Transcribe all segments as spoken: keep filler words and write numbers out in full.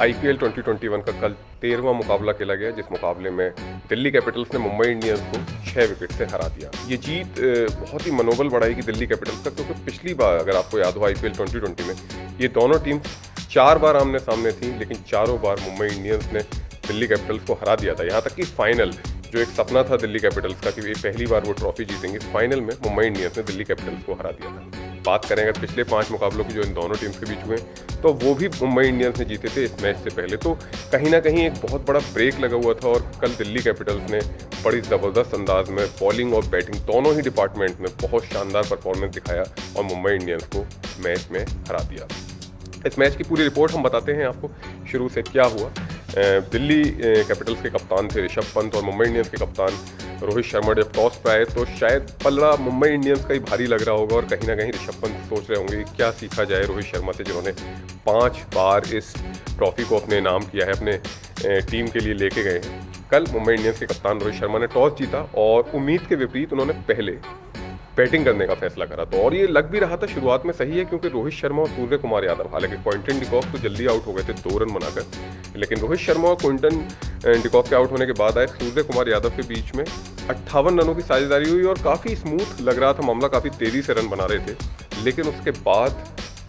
IPL twenty twenty one का कल तेरहवां मुकाबला खेला गया, जिस मुकाबले में दिल्ली कैपिटल्स ने मुंबई इंडियंस को छह विकेट से हरा दिया। ये जीत बहुत ही मनोबल बढ़ाएगी दिल्ली कैपिटल्स का, क्योंकि पिछली बार अगर आपको याद हो आईपीएल ट्वेंटी ट्वेंटी में ये दोनों टीम चार बार आमने सामने थी, लेकिन चारों बार मुंबई इंडियंस ने दिल्ली कैपिटल्स को हरा दिया था। यहाँ तक कि फाइनल जो एक सपना था दिल्ली कैपिटल्स का कि पहली बार वो ट्रॉफी जीतेंगे, फाइनल में मुंबई इंडियंस ने दिल्ली कैपिटल्स को हरा दिया था। बात करें अगर पिछले पांच मुकाबलों की जो इन दोनों टीम्स के बीच हुए, तो वो भी मुंबई इंडियंस ने जीते थे इस मैच से पहले। तो कहीं ना कहीं एक बहुत बड़ा ब्रेक लगा हुआ था और कल दिल्ली कैपिटल्स ने बड़ी ज़बरदस्त अंदाज में बॉलिंग और बैटिंग दोनों ही डिपार्टमेंट में बहुत शानदार परफॉर्मेंस दिखाया और मुंबई इंडियंस को मैच में हरा दिया। इस मैच की पूरी रिपोर्ट हम बताते हैं आपको शुरू से क्या हुआ। दिल्ली कैपिटल्स के कप्तान थे ऋषभ पंत और मुंबई इंडियंस के कप्तान रोहित शर्मा जब टॉस पे आए तो शायद पल्ला मुंबई इंडियंस का ही भारी लग रहा होगा और कहीं ना कहीं ऋषभ पंत सोच रहे होंगे क्या सीखा जाए रोहित शर्मा से, जिन्होंने पांच बार इस ट्रॉफी को अपने नाम किया है, अपने टीम के लिए लेके गए हैं। कल मुंबई इंडियंस के कप्तान रोहित शर्मा ने टॉस जीता और उम्मीद के विपरीत उन्होंने पहले बैटिंग करने का फैसला करा। तो और ये लग भी रहा था शुरुआत में सही है, क्योंकि रोहित शर्मा और सूर्य कुमार यादव, हालांकि क्विंटन डिकॉक तो जल्दी आउट हो गए थे दो रन बनाकर, लेकिन रोहित शर्मा और क्विंटन डिकॉक के आउट होने के बाद आए सूर्य कुमार यादव के बीच में अट्ठावन रनों की साझेदारी हुई और काफ़ी स्मूथ लग रहा था मामला, काफ़ी तेज़ी से रन बना रहे थे। लेकिन उसके बाद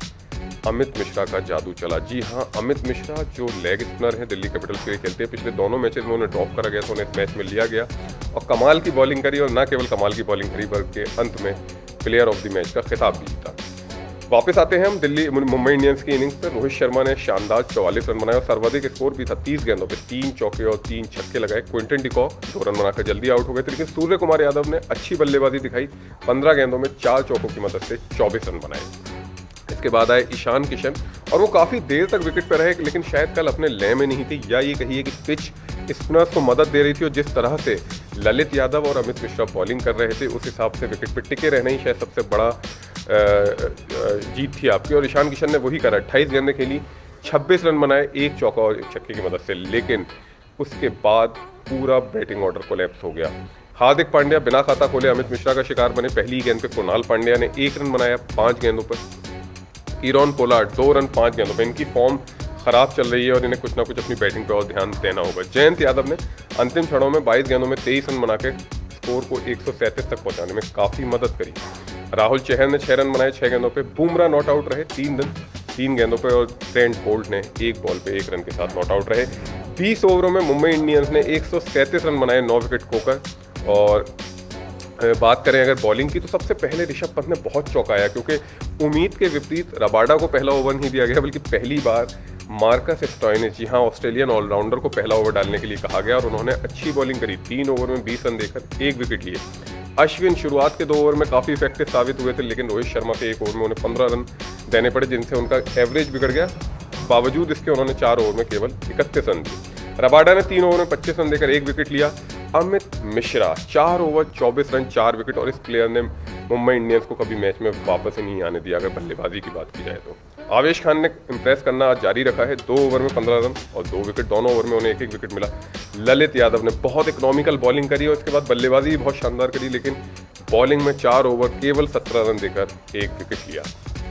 अमित मिश्रा का जादू चला। जी हाँ, अमित मिश्रा जो लेग स्पिनर हैं दिल्ली कैपिटल्स के लिए खेलते हैं, पिछले दोनों मैचेस में उन्हें ड्रॉप करा गया था, उन्हें इस मैच में लिया गया और कमाल की बॉलिंग करी और न केवल कमाल की बॉलिंग करी बल्कि अंत में प्लेयर ऑफ द मैच का खिताब भी जीता। वापस आते हैं हम दिल्ली मुंबई इंडियंस की इनिंग्स पर। रोहित शर्मा ने शानदार चौवालीस रन बनाए और सर्वाधिक स्कोर भी था, तीस गेंदों पे तीन चौके और तीन छक्के लगाए। क्विंटन डिकॉक दो रन बनाकर जल्दी आउट हो गए थे, लेकिन सूर्य कुमार यादव ने अच्छी बल्लेबाजी दिखाई, पंद्रह गेंदों में चार चौकों की मदद से चौबीस रन बनाए। इसके बाद आए ईशान किशन और वो काफ़ी देर तक विकेट पर रहे, लेकिन शायद कल अपने लय में नहीं थी, या ये कहिए कि पिच स्पिनर्स को मदद दे रही थी और जिस तरह से ललित यादव और अमित मिश्रा बॉलिंग कर रहे थे उस हिसाब से विकेट पर टिके रहना ही शायद सबसे बड़ा जीत थी आपकी। और ईशान किशन ने वही करा, अट्ठाईस गेंदें खेली, छब्बीस रन बनाए, एक चौका और एक छक्के की मदद से। लेकिन उसके बाद पूरा बैटिंग ऑर्डर कोलैप्स हो गया। हार्दिक पांड्या बिना खाता खोले अमित मिश्रा का शिकार बने। पहली गेंद पे कुणाल पांड्या ने एक रन बनाया पांच गेंदों पर। कीरोन पोलार्ड दो रन पांच गेंदों पर। इनकी फॉर्म खराब चल रही है और इन्हें कुछ ना कुछ अपनी बैटिंग पर और ध्यान देना होगा। जयंत यादव ने अंतिम क्षणों में बाईस गेंदों में तेईस रन बना के स्कोर को एक सौ सैंतीस तक पहुंचाने में काफ़ी मदद करी। राहुल चहर ने छह रन बनाए छह गेंदों पे। बुमराह नॉट आउट रहे तीन रन तीन गेंदों पे और ट्रेंट बोल्ट ने एक बॉल पे एक रन के साथ नॉट आउट रहे। बीस ओवरों में मुंबई इंडियंस ने एक सौ सैंतीस रन बनाए नौ विकेट खोकर। और बात करें अगर बॉलिंग की तो सबसे पहले ऋषभ पंत ने बहुत चौंकाया, क्योंकि उम्मीद के विपरीत रबाडा को पहला ओवर नहीं दिया गया, बल्कि पहली बार मार्कस स्टॉइनिस, जी हाँ, ऑस्ट्रेलियन ऑलराउंडर को पहला ओवर डालने के लिए कहा गया और उन्होंने अच्छी बॉलिंग करी। तीन ओवर में बीस रन देकर एक विकेट लिए। अश्विन शुरुआत के दो ओवर में काफ़ी इफेक्टिव साबित हुए थे, लेकिन रोहित शर्मा के एक ओवर में उन्हें पंद्रह रन देने पड़े, जिनसे उनका एवरेज बिगड़ गया। बावजूद इसके उन्होंने चार ओवर में केवल इकतीस रन दिए। रबाडा ने तीन ओवर में पच्चीस रन देकर एक विकेट लिया। अमित मिश्रा चार ओवर चौबीस रन चार विकेट, और इस प्लेयर ने मुंबई इंडियंस को कभी मैच में वापस ही नहीं आने दिया अगर बल्लेबाजी की बात की जाए तो। आवेश खान ने इंप्रेस करना जारी रखा है, दो ओवर में पंद्रह रन और दो विकेट, दोनों ओवर में उन्हें एक एक विकेट मिला। ललित यादव ने बहुत इकोनॉमिकल बॉलिंग करी और इसके बाद बल्लेबाजी भी बहुत शानदार करी, लेकिन बॉलिंग में चार ओवर केवल सत्रह रन देकर एक विकेट लिया।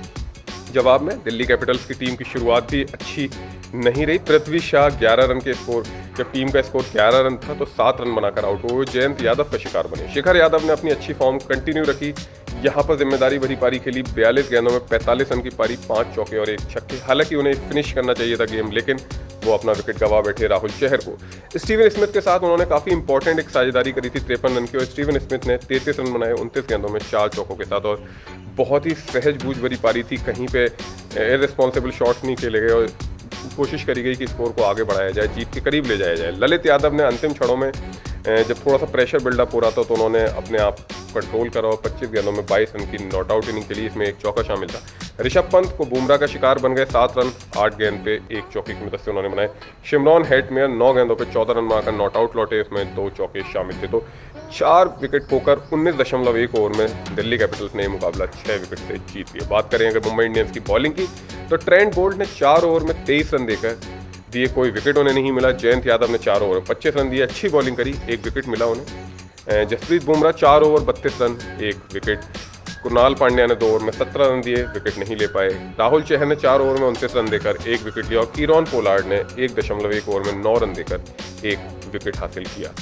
जवाब में दिल्ली कैपिटल्स की टीम की शुरुआत भी अच्छी नहीं रही। पृथ्वी शाह ग्यारह रन के स्कोर, जब टीम का स्कोर ग्यारह रन था तो सात रन बनाकर आउट हुए। जयंत यादव का शिकार बने। शिखर यादव ने अपनी अच्छी फॉर्म कंटिन्यू रखी, यहाँ पर जिम्मेदारी भरी पारी खेली। बयालीस गेंदों में पैंतालीस रन की पारी, पांच चौके और एक छक्के। हालांकि उन्हें फिनिश करना चाहिए था गेम, लेकिन वो अपना विकेट गंवा बैठे राहुल चहर को। स्टीवन स्मिथ के साथ उन्होंने काफ़ी इंपॉर्टेंट एक साझेदारी करी थी तिरपन रन की, और स्टीवन स्मिथ ने तैंतीस रन बनाए उनतीस गेंदों में चार चौकों के साथ। और बहुत ही सहज बूझ भरी पारी थी, कहीं पे इररिस्पॉन्सिबल शॉट्स नहीं खेले गए और कोशिश करी गई कि स्कोर को आगे बढ़ाया जाए, जीत के करीब ले जाया जाए। ललित यादव ने अंतिम क्षणों में जब थोड़ा सा प्रेशर बिल्डअप हो रहा था तो उन्होंने अपने आप कंट्रोल करा और पच्चीस गेंदों में बाईस रन की नॉट आउट इनिंग खेली, इसमें एक चौका शामिल था। ऋषभ पंत को बुमराह का शिकार बन गए, सात रन आठ गेंद पे एक चौके की मदद से उन्होंने बनाए। शिमरॉन हेटमेयर नौ गेंदों पे चौदह रन बनाकर नॉट आउट लौटे, इसमें दो चौके शामिल थे। तो चार विकेट खोकर उन्नीस दशमलव एक ओवर में दिल्ली कैपिटल्स ने मुकाबला छह विकेट से जीत लिया। बात करें अगर मुंबई इंडियंस की बॉलिंग की तो ट्रेंट बोल्ट ने चार ओवर में तेईस रन देकर दिए, कोई विकेट उन्हें नहीं मिला। जयंत यादव ने चार ओवर पच्चीस रन दिए, अच्छी बॉलिंग करी, एक विकेट मिला उन्हें। जसप्रीत बुमराह चार ओवर बत्तीस रन एक विकेट। कुणाल पांड्या ने दो ओवर में सत्रह रन दिए, विकेट नहीं ले पाए। राहुल चहर ने चार ओवर में उनतीस रन देकर एक विकेट लिया और कीरॉन पोलार्ड ने एक दशमलव एक ओवर में नौ रन देकर एक विकेट हासिल किया।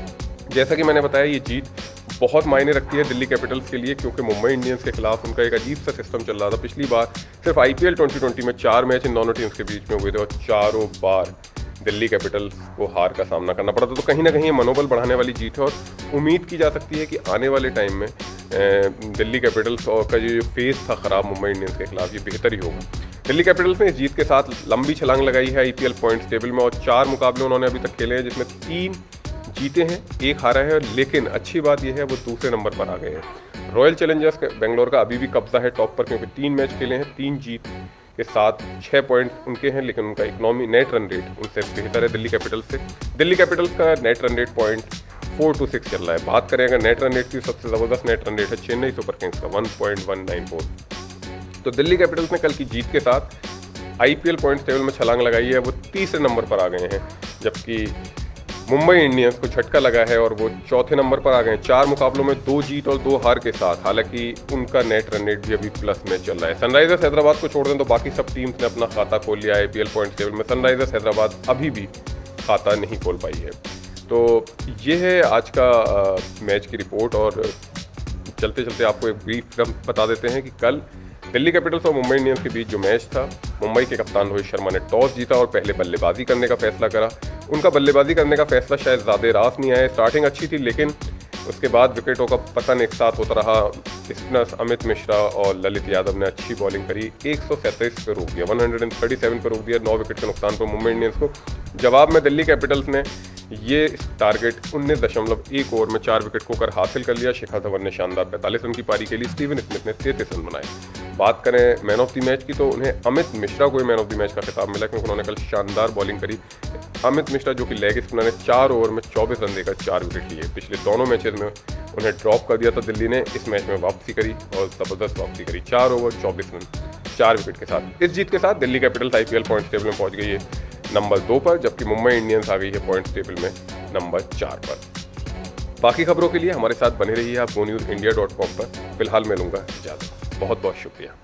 जैसा कि मैंने बताया, ये जीत बहुत मायने रखती है दिल्ली कैपिटल्स के लिए, क्योंकि मुंबई इंडियंस के खिलाफ उनका एक अजीब सा सिस्टम चल रहा था। पिछली बार सिर्फ आईपीएल ट्वेंटी ट्वेंटी में चार मैच इन दोनों टीम्स के बीच में हुए थे और चारों बार दिल्ली कैपिटल्स को हार का सामना करना पड़ा था। तो कहीं ना कहीं ये मनोबल बढ़ाने वाली जीत है और उम्मीद की जा सकती है कि आने वाले टाइम में दिल्ली कैपिटल्स और का जो फेस था ख़राब मुंबई इंडियंस के खिलाफ, ये बेहतर ही होगा। दिल्ली कैपिटल्स ने इस जीत के साथ लंबी छलांग लगाई है आईपीएल पॉइंट्स टेबल में और चार मुकाबले उन्होंने अभी तक खेले हैं, जिसमें तीन जीते हैं, एक हारा है। लेकिन अच्छी बात यह है वो दूसरे नंबर पर आ गए हैं। रॉयल चैलेंजर्स बेंगलोर का अभी भी कब्जा है टॉप पर, क्योंकि तीन मैच खेले हैं, तीन जीत के साथ छः पॉइंट उनके हैं, लेकिन उनका इकोनॉमी नेट रन रेट उनसे बेहतर है दिल्ली कैपिटल्स से। दिल्ली कैपिटल्स का net run rate point four two six चल रहा है। बात करें अगर नेट रन रेट की, सबसे ज़बरदस्त नेट रन रेट है चेन्नई सुपर किंग्स का one point one nine four. तो दिल्ली कैपिटल्स ने कल की जीत के साथ आईपीएल पॉइंट्स टेबल में छलांग लगाई है, वो तीसरे नंबर पर आ गए हैं, जबकि मुंबई इंडियंस को झटका लगा है और वो चौथे नंबर पर आ गए हैं, चार मुकाबलों में दो जीत और दो हार के साथ। हालांकि उनका नेट रन रेट भी अभी प्लस में चल रहा है। सनराइजर्स हैदराबाद को छोड़ दें तो बाकी सब टीम्स ने अपना खाता खोल लिया है आईपीएल पॉइंट्स टेबल में। सनराइजर्स हैदराबाद अभी भी खाता नहीं खोल पाई है। तो ये है आज का आ, मैच की रिपोर्ट। और चलते चलते आपको एक ब्रीफ बता देते हैं कि कल दिल्ली कैपिटल्स और मुंबई इंडियंस के बीच जो मैच था, मुंबई के कप्तान रोहित शर्मा ने टॉस जीता और पहले बल्लेबाजी करने का फैसला करा। उनका बल्लेबाजी करने का फैसला शायद ज़्यादा रास नहीं आया, स्टार्टिंग अच्छी थी, लेकिन उसके बाद विकेटों का पतन एक साथ होता रहा। स्पिनर्स अमित मिश्रा और ललित यादव ने अच्छी बॉलिंग करी, एक सौ सैंतीस पे रोक दिया, एक सौ सैंतीस पे रोक दिया, नौ विकेट के नुकसान पर मुंबई इंडियंस को। जवाब में दिल्ली कैपिटल्स ने ये टारगेट उन्नीस दशमलव एक ओवर में चार विकेट खोकर हासिल कर लिया। शिखर धवन ने शानदार पैंतालीस रन की पारी के लिए, स्टीवन स्मिथ ने तैंतीस रन बनाए। बात करें मैन ऑफ द मैच की, तो उन्हें अमित मिश्रा को मैन ऑफ द मैच का खिताब मिला, क्योंकि उन्होंने कल शानदार बॉलिंग करी। अमित मिश्रा जो कि लेग स्पिनर ने चार ओवर में चौबीस रन देकर चार विकेट लिए। पिछले दोनों मैचेस में उन्हें ड्रॉप कर दिया था दिल्ली ने, इस मैच में वापसी करी और ज़बरदस्त वापसी करी, चार ओवर चौबीस रन चार विकेट के साथ। इस जीत के साथ Delhi Capitals IPL points table में पहुंच गई है नंबर दो पर, जबकि मुंबई इंडियंस आ गई है पॉइंट्स टेबल में नंबर चार पर। बाकी खबरों के लिए हमारे साथ बने रहिए आप Go News India dot com पर। फिलहाल मैं लूँगा इजाज़त। बहुत बहुत शुक्रिया।